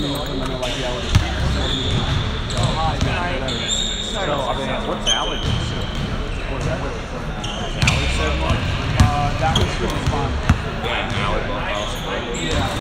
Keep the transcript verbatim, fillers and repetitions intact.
meeting with them, and they're like, yeah, we're oh, hi, man. So, I mean, what's Allie doing? What's that? Allie said one. Uh, that was good fun. Yeah, Allie, both awesome. Yeah.